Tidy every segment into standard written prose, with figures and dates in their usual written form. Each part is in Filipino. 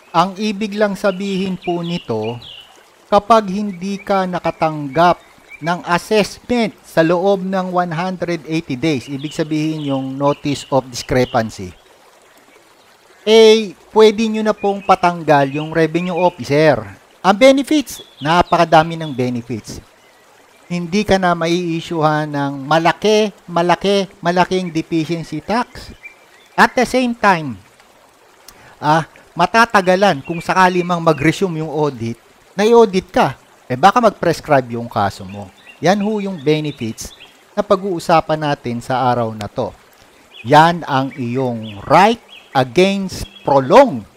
Ang ibig lang sabihin po nito, kapag hindi ka nakatanggap ng assessment sa loob ng 180 days, ibig sabihin yung notice of discrepancy, pwede nyo na pong patanggal yung revenue officer. Ang benefits, napakadami ng benefits. Hindi ka na mai-issuehan ng malaking deficiency tax. At the same time, matatagalan kung sakali mang mag-resume yung audit, na i-audit ka, baka mag-prescribe yung kaso mo. Yan ho yung benefits na pag-uusapan natin sa araw na to. Yan ang iyong right against prolonged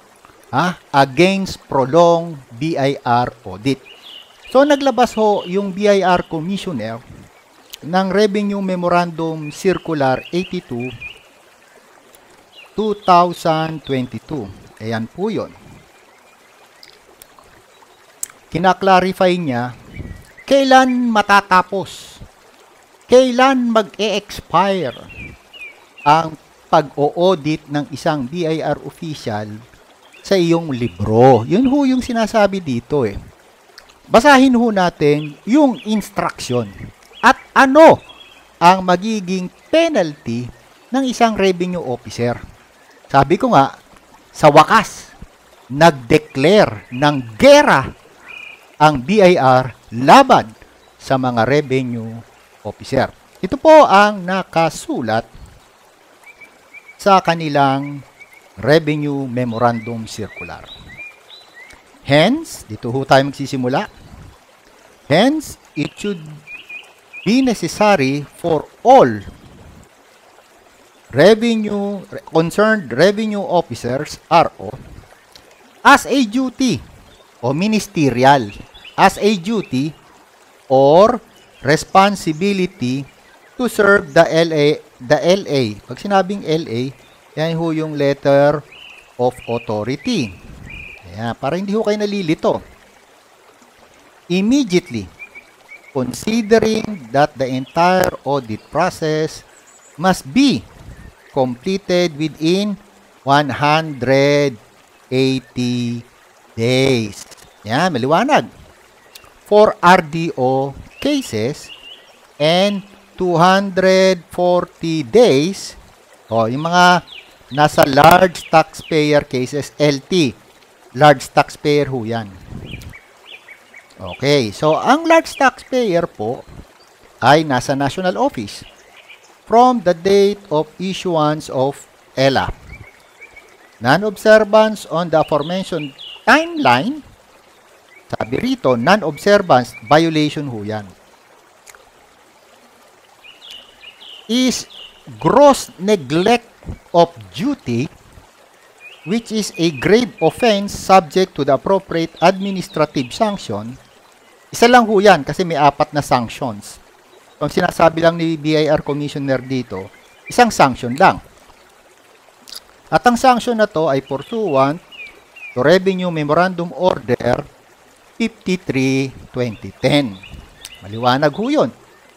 BIR audit. So naglabas ho yung BIR Commissioner ng Revenue Memorandum Circular 82 2022. Ayan po yun. Kinaklarify niya kailan matatapos, kailan mag-e-expire ang pag-o-audit ng isang BIR official sa iyong libro. Yun ho yung sinasabi dito eh. Basahin ho natin yung instruction at ano ang magiging penalty ng isang revenue officer. Sabi ko nga, sa wakas, nag-declare ng gera ang BIR laban sa mga revenue officer. Ito po ang nakasulat sa kanilang Revenue Memorandum Circular. Hence, dito ho tayo magsisimula. Hence, it should be necessary for all concerned revenue officers, RO, as a duty o ministerial, as a duty or responsibility to serve the LA. Pag sinabing LA, yan ho yung letter of authority. Ayan, para hindi ho kayo nalilito. Immediately, considering that the entire audit process must be completed within 180 days. Yan, maliwanag. For RDO cases and 240 days, yung mga nasa large taxpayer cases, LT, large taxpayer ho yan. Okay, so ang large taxpayer po ay nasa national office from the date of issuance of ELA. Non-observance on the aforementioned timeline, sabi rito, non-observance, violation ho yan, is gross neglect of duty, which is a grave offense subject to the appropriate administrative sanction. Isa lang ho yan kasi may 4 na sanctions. Ang sinasabi lang ni BIR Commissioner dito, isang sanction lang. At ang sanction na to ay pursuant to Revenue Memorandum Order 53-2010. Maliwanag ho yun.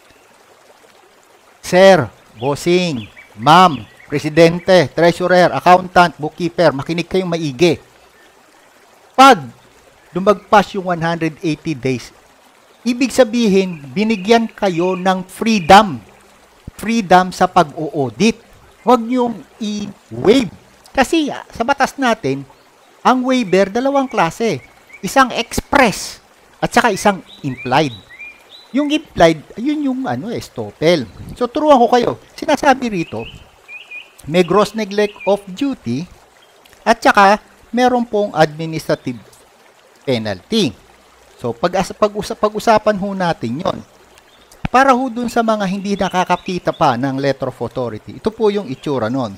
Sir, bossing, ma'am, presidente, treasurer, accountant, bookkeeper, makinig kayong maigi. Pag lumagpas yung 180 days, ibig sabihin, binigyan kayo ng freedom. Freedom sa pag-o-audit. Huwag niyong i-waive. Kasi sa batas natin, ang waiver, 2 klase. Isang express at saka isang implied. Yung implied, yun yung estoppel. So, turuan ko kayo. Sinasabi rito, may gross neglect of duty at saka meron pong administrative penalty. So, pag-usapan ho natin yon. Para ho dun sa mga hindi nakakakita pa ng letter of authority, ito po yung itsura nun.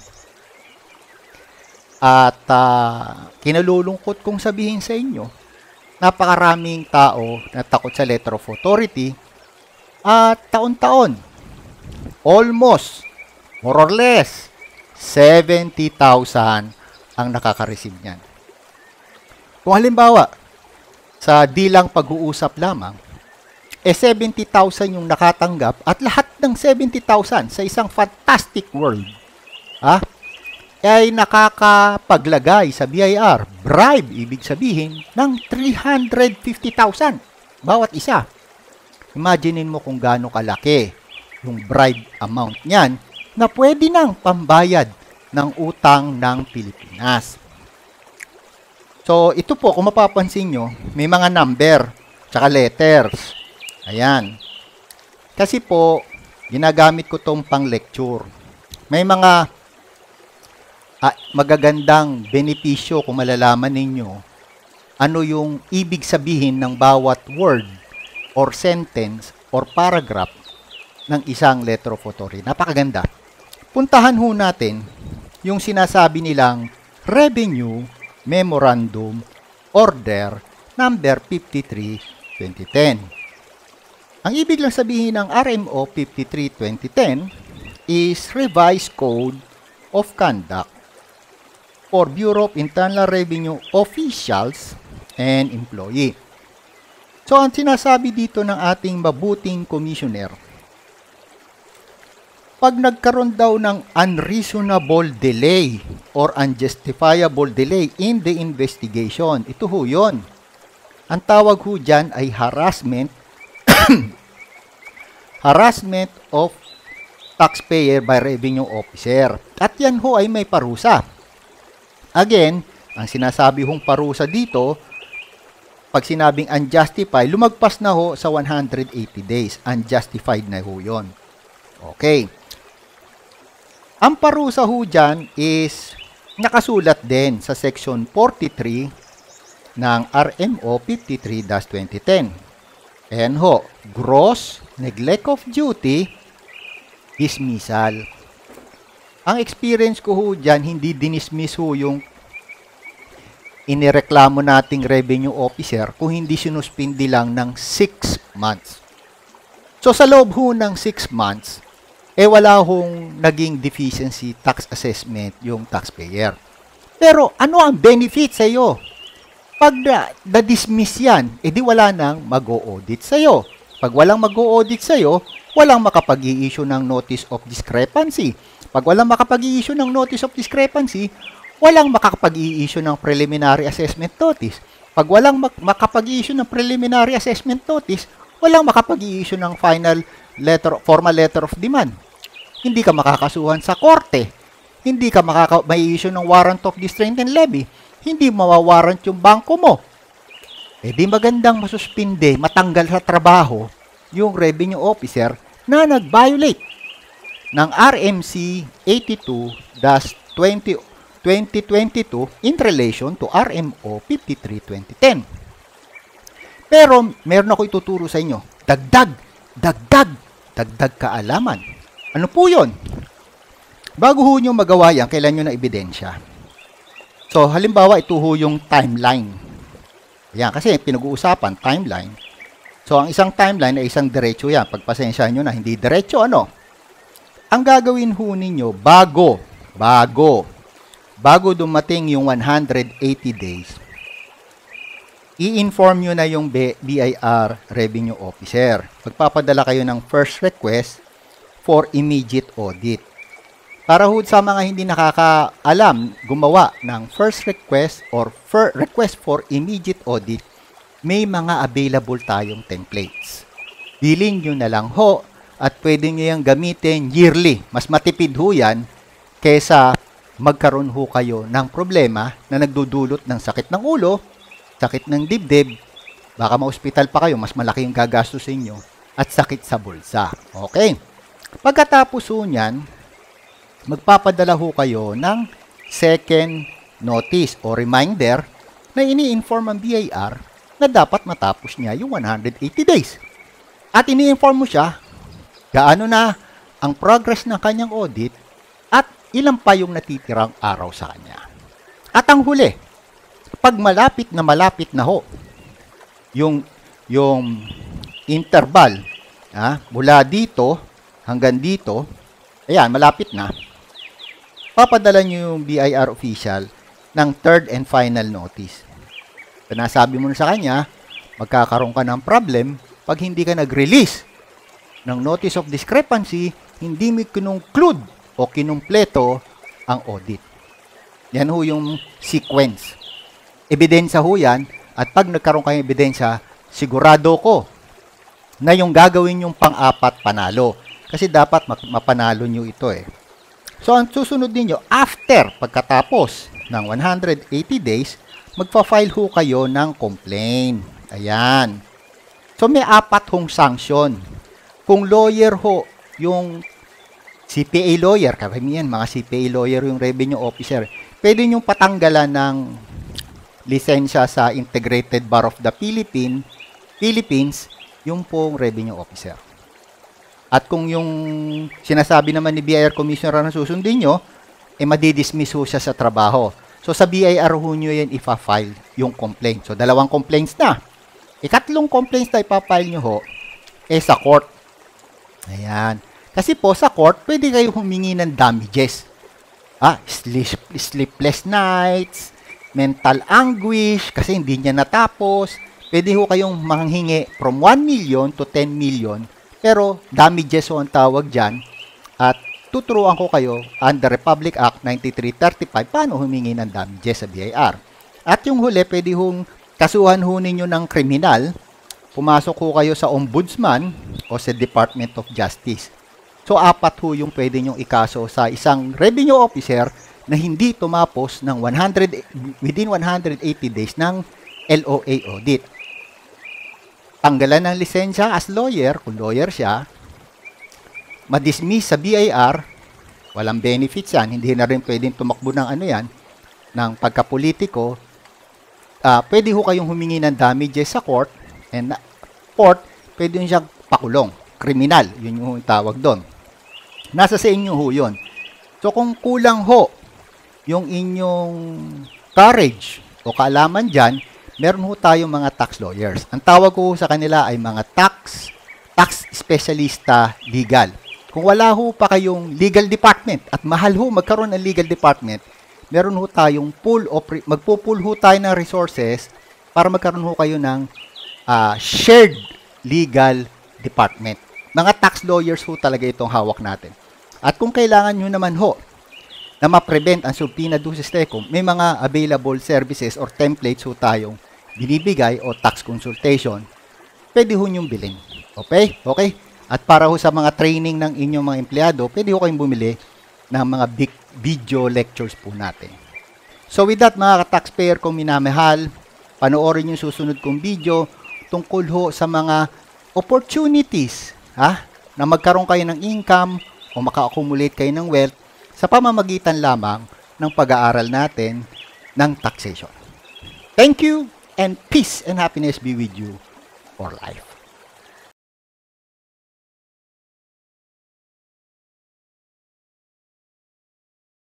At kinalulungkot kong sabihin sa inyo, napakaraming tao na takot sa letter of authority at taon-taon, almost, more or less, 70,000 ang nakaka-receive niyan. Kung halimbawa, sa dilang pag-uusap lamang, 70,000 yung nakatanggap at lahat ng 70,000 sa isang fantastic world, ay nakakapaglagay sa BIR, bribe, ibig sabihin, ng 350,000 bawat isa. Imaginein mo kung gaano kalaki yung bribe amount niyan na pwede nang pambayad ng utang ng Pilipinas. So, ito po, kung mapapansin nyo, may mga number, tsaka letters. Ayan. Kasi po, ginagamit ko itong pang lecture. May mga magagandang benepisyo kung malalaman ninyo ano yung ibig sabihin ng bawat word or sentence or paragraph ng isang letter of authority. Napakaganda. Puntahan ho natin yung sinasabi nilang Revenue Memorandum Order number 53-2010. Ang ibig lang sabihin ng RMO 53-2010 is Revised Code of Conduct for Bureau of Internal Revenue Officials and Employee. So, ang sinasabi dito ng ating mabuting commissioner, pag nagkaroon daw ng unreasonable delay or unjustifiable delay in the investigation, ito ho yun. Ang tawag ho dyan ay harassment, harassment of taxpayer by revenue officer. At yan ho ay may parusa. Again, ang sinasabi hong parusa dito, pag sinabing unjustified, lumagpas na ho sa 180 days. Unjustified na ho yun. Okay. Ang parusa ho dyan is nakasulat din sa section 43 ng RMO 53-2010. Ayan ho, gross neglect of duty, dismissal. Ang experience ko ho dyan, hindi dinismiss ho yung inireklamo nating revenue officer kung hindi sinuspindi lang ng 6 months. So sa loob ho ng 6 months, wala hong naging deficiency tax assessment yung taxpayer. Pero ano ang benefit sa iyo? Pag na-dismiss yan, edi wala nang mag-o-audit sa iyo. Pag walang mag-o-audit sa iyo, walang makapag-i-issue ng notice of discrepancy. Pag walang makapag-i-issue ng notice of discrepancy, walang makakapag-i-issue ng preliminary assessment notice. Pag walang makapag-i-issue ng preliminary assessment notice, walang makapag-i-issue ng final letter, formal letter of demand. Hindi ka makakasuhan sa korte. Hindi ka may-issue ng warrant of distraint and levy. Hindi mawawarrant yung bangko mo. Di magandang masuspinde, matanggal sa trabaho yung revenue officer na nag-violate ng RMC 82-2022 in relation to RMO 53-2010. Pero meron ako ituturo sa inyo. Dagdag kaalaman. Ano po yun? Bago ho nyo magawa yan, kailan nyo na ebidensya. So, halimbawa, ito ho yung timeline. Yan, kasi pinag-uusapan, timeline. So, ang isang timeline ay isang diretso yan. Pagpasensya nyo na, hindi diretso, ano? Ang gagawin ho ninyo, bago dumating yung 180 days, i-inform nyo na yung BIR Revenue Officer. Magpapadala kayo ng first request for immediate audit. Para ho sa mga hindi nakakaalam gumawa ng first request or request for immediate audit, may mga available tayong templates. Bilhin nyo na lang ho at pwede nyo yung gamitin yearly. Mas matipid ho yan kesa magkaroon ho kayo ng problema na nagdudulot ng sakit ng ulo, sakit ng dibdib, baka ma-hospital pa kayo, mas malaki yung gagastusin nyo, at sakit sa bulsa. Okay? Pagkatapos ho nyan, magpapadala ho kayo ng second notice o reminder na ini-inform ang BIR na dapat matapos niya yung 180 days. At ini-inform mo siya gaano na ang progress ng kanyang audit at ilan pa yung natitirang araw sa kanya. At ang huli, pag malapit na ho yung interval mula dito hanggang dito, ayan, malapit na, papadala nyo yung BIR official ng third and final notice. Pinasabi mo na sa kanya, magkakaroon ka ng problem pag hindi ka nag-release ng notice of discrepancy, hindi mo kinungclude o kinumpleto ang audit. Yan ho yung sequence. Ebidensya ho yan, at pag nagkaroon kayong ebidensya, sigurado ko na yung gagawin yung pang-apat panalo. Kasi dapat mapanalo nyo ito eh. So, ang susunod ninyo, after pagkatapos ng 180 days, magpa-file ho kayo ng complaint. Ayan. So, may 4 hong sanction. Kung lawyer ho, yung CPA lawyer, karamihan mga CPA lawyer yung revenue officer, pwede nyo patanggalan ng lisensya sa Integrated Bar of the Philippines, yung pong revenue officer. At kung yung sinasabi naman ni BIR Commissioner na susundin nyo, madidismiss ho siya sa trabaho. So, sa BIR ho nyo yan ipa-file yung complaint. So, 2 complaints na. Ikatlong complaints na ipa-file nyo ho, sa court. Ayan. Kasi po, sa court, pwede kayo humingi ng damages. Sleepless nights, mental anguish, kasi hindi niya natapos. Pwede ho kayong manghingi from 1 million to 10 million, pero damages ho ang tawag dyan. At tuturuan ko kayo under Republic Act 9335 paano humingi ng damages sa BIR. At yung huli, pwede hong kasuhan ho ninyo ng kriminal, pumasok ho kayo sa Ombudsman o sa Department of Justice. So, 4 ho yung pwede nyong ikaso sa isang revenue officer na hindi tumapos ng within 180 days ng LOA audit. Tanggalan ng lisensya as lawyer, kung lawyer siya, ma-dismiss sa BIR, walang benefits yan, hindi na rin pwedeng tumakbo ng ng pagkapolitiko. Pwede ho kayong humingi ng damages sa court, and court, pwede nyo siyang pakulong, kriminal, yun yung tawag doon. Nasa sa inyo ho yun. So, kung kulang ho yung inyong courage o kaalaman dyan, meron ho tayong mga tax lawyers. Ang tawag ko sa kanila ay mga tax specialista legal. Kung wala ho pa kayong legal department at mahal ho magkaroon ng legal department, meron ho tayong magpo-pool ho tayo ng resources para magkaroon ho kayo ng shared legal department. Mga tax lawyers ho talaga itong hawak natin. At kung kailangan nyo naman ho na ma-prevent ang subpoena duces tecum, may mga available services or templates ho tayong binibigay o tax consultation. Pwede ho nyong bilhin. Okay? Okay? At para ho sa mga training ng inyong mga empleyado, pwede ho kayong bumili ng mga big video lectures po natin. So with that, mga ka-taxpayer kong minamahal, panoorin yung susunod kong video tungkol ho sa mga opportunities na magkaroon kayo ng income o maka-accumulate kayo ng wealth sa pamamagitan lamang ng pag-aaral natin ng taxation. Thank you, and peace and happiness be with you for life.